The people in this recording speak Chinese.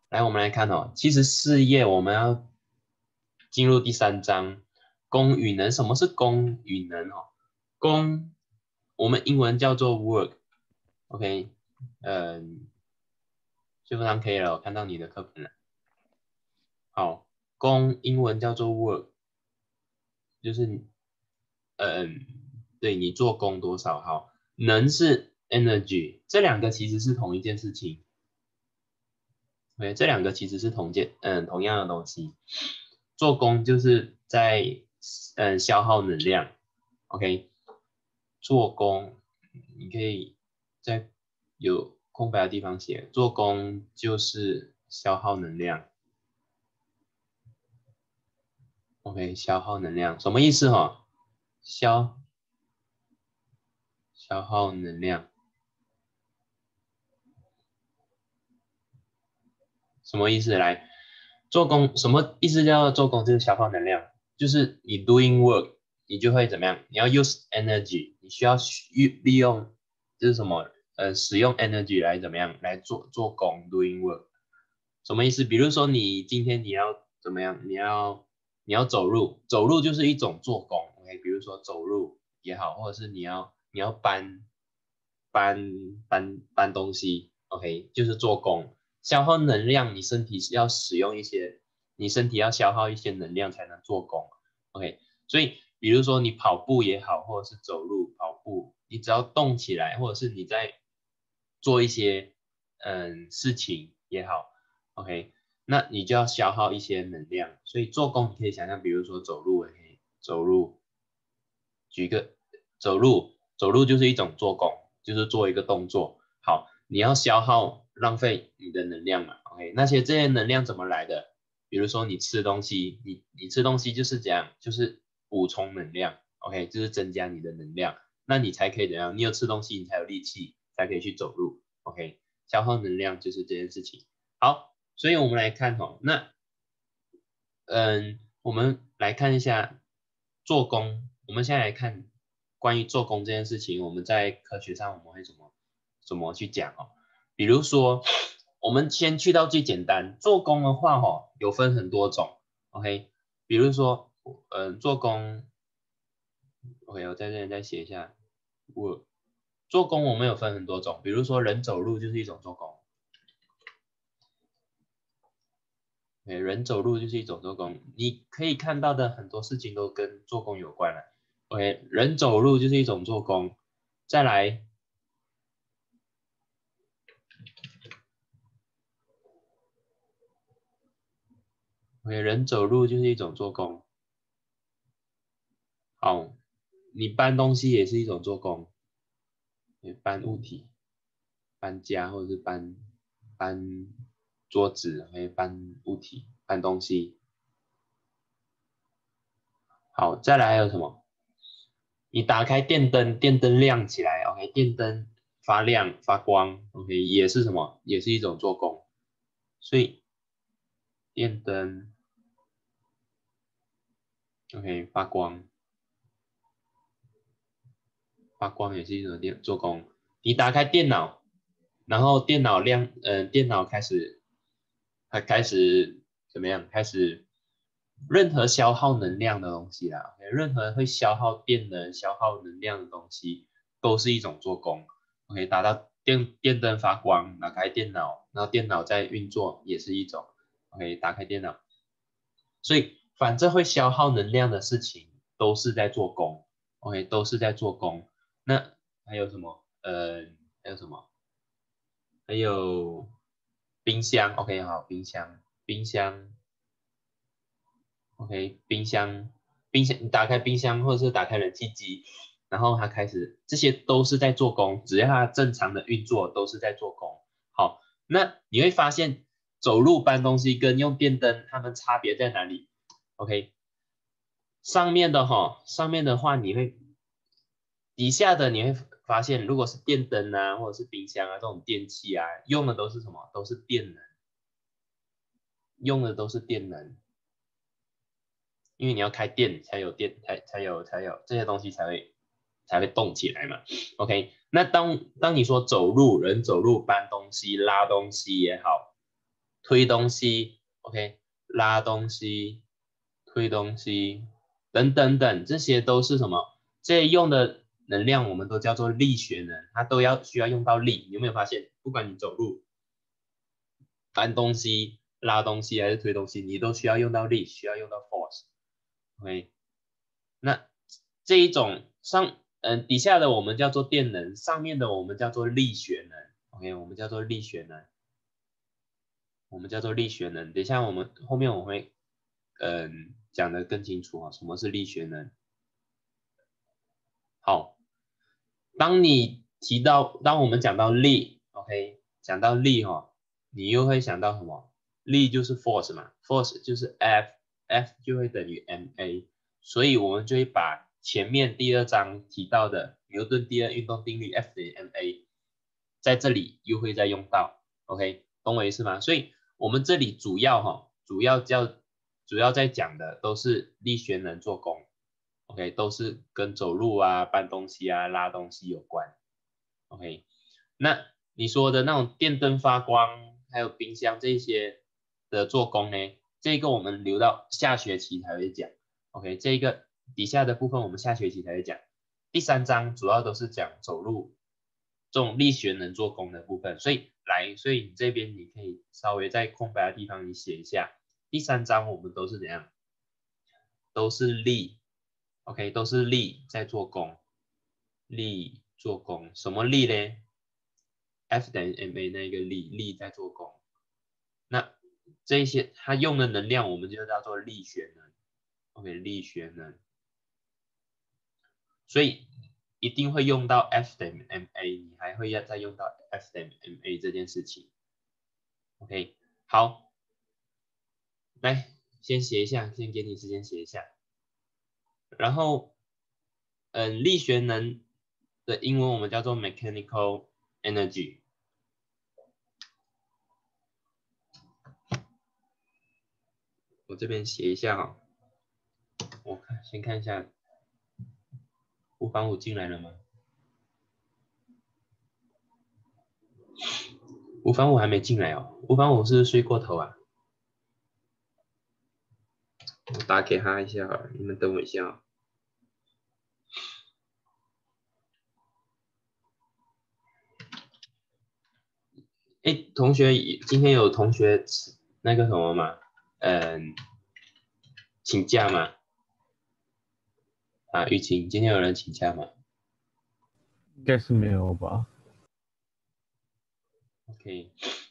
来，我们来看哦，其实4页我们要进入第3章，功与能。什么是功与能哦？功，我们英文叫做 work，OK，基本上可以了，我看到你的课本了。好，功英文叫做 work，就是对你做功多少。好，能是 energy，这两个其实是同一件事情。对，这两个其实是同样的东西。做工就是在消耗能量，OK，做工你可以在有空白的地方写，做工就是消耗能量，OK，消耗能量什么意思哈？消耗能量什么意思？来，做工什么意思叫做工就是消耗能量，就是你 doing work，你就会怎么样？你要 use energy，你需要利用就是什么使用 energy 来怎么样来做工 doing work，什么意思？比如说你今天你要怎么样？你要走路，走路就是一种做工，OK，比如说走路也好，或者是你要搬东西，OK，就是做工。消耗能量，你身体要使用一些，你身体要消耗一些能量才能做工，OK。所以，比如说你跑步也好，或者是走路、跑步，你只要动起来，或者是你在做一些事情也好，OK，那你就要消耗一些能量。所以做工你可以想象，比如说走路，OK，走路，举个走路就是一种做工，就是做一个动作。好，你要浪费你的能量嘛，OK？这些能量怎么来的？比如说你吃东西，你吃东西就是这样，就是补充能量，OK？就是增加你的能量，那你才可以怎样？你有吃东西，你才有力气，才可以去走路，OK？消耗能量就是这件事情。好，所以我们来看哦，我们来看一下做工。我们现在来看关于做工这件事情，我们在科学上我们会怎么去讲哦？比如说，我们先去到最简单，做工的话哦，有分很多种，OK？比如说，做工，OK，我在这里再写一下，做工我们有分很多种，比如说人走路就是一种做工。人走路就是一种做工，你可以看到的很多事情都跟做工有关了。OK，人走路就是一种做工。再来，OK，人走路就是一种做工。好，你搬东西也是一种做工，你搬物体、搬家或者是搬桌子，还有搬物体、搬东西。好，再来还有什么？你打开电灯，电灯亮起来，OK，电灯发亮发光，OK，也是什么？也是一种做工。所以电灯，OK，发光，发光也是一种做工。你打开电脑，然后电脑开始怎么样？开始任何消耗能量的东西啦，OK，任何会消耗电能、消耗能量的东西，都是一种做工。OK，打到电灯发光，打开电脑，然后电脑在运作也是一种。OK，打开电脑。所以反正会消耗能量的事情都是在做工，OK，都是在做工。那还有什么？还有什么？还有冰箱，OK，好，冰箱，OK，冰箱，你打开冰箱或者是打开冷气机，然后它开始，这些都是在做工，只要它正常的运作都是在做工。好，那你会发现走路搬东西跟用电灯，它们差别在哪里？OK，上面的话底下的你会发现，如果是电灯啊，或者是冰箱啊这种电器啊，用的都是什么？都是电能，用的都是电能，因为你要开电才有电，才有这些东西才会动起来嘛。OK，那当你说走路，人走路搬东西、拉东西也好， 推东西 ，OK， 拉东西，推东西，等等等，这些都是什么？这些用的能量我们都叫做力学能，它都需要用到力。你有没有发现，不管你走路、搬东西、拉东西还是推东西，你都需要用到力，需要用到 force。OK， 那这一种底下的我们叫做电能，上面的我们叫做力学能。OK， 我们叫做力学能，我们叫做力学能。等一下后面我会讲得更清楚啊，什么是力学能。好，当我们讲到力 ，OK， 讲到力你又会想到什么？力就是 force 嘛 ，force 就是 F 就会等于 ma， 所以我们就会把前面第2章提到的牛顿第2运动定律 F 等于 ma， 在这里又会再用到 ，OK， 懂我意思吗？所以我们这里主要在讲的都是力学能做功。OK， 都是跟走路啊、搬东西啊、拉东西有关。OK， 那你说的那种电灯发光，还有冰箱这些的做工呢？这个我们留到下学期才会讲。OK， 这个底下的部分我们下学期才会讲。第3章主要都是讲走路这种力学能做工的部分，所以你这边你可以稍微在空白的地方你写一下。第3章我们都是怎样？都是力。OK， 都是力在做功，力做功，什么力呢 ？F 等于 ma 那个力在做功。那这些它用的能量，我们就叫做力学能。OK， 力学能，所以一定会用到 F 等于 ma， 你还会再用到 F 等于 ma 这件事情。OK， 好，来先写一下，先给你时间写一下，然后力学能的英文我们叫做 mechanical energy。我这边写一下哈，我先看一下，吴凡武进来了吗？吴凡武还没进来哦，吴凡武是睡过头啊？我打给他一下好了，你们等我一下哦。哎，同学，今天有同学那个什么吗？请假吗？啊，雨晴，今天有人请假吗？ 应该是没有吧。 OK，